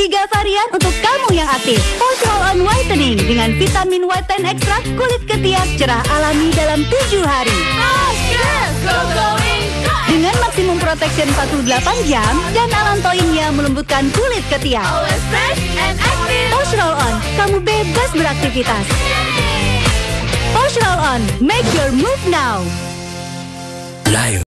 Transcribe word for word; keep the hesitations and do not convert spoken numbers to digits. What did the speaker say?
Tiga varian untuk kamu yang aktif. Posh Roll On Whitening dengan vitamin Whiten Extract, kulit ketiak cerah alami dalam tujuh hari. Posh Girl, go going Posh. Dengan maksimum protection empat puluh delapan jam dan alantoinnya melembutkan kulit ketiak. Always fresh and active. Posh Roll On, kamu bebas beraktivitas. Posh Roll On, make your move now. Live.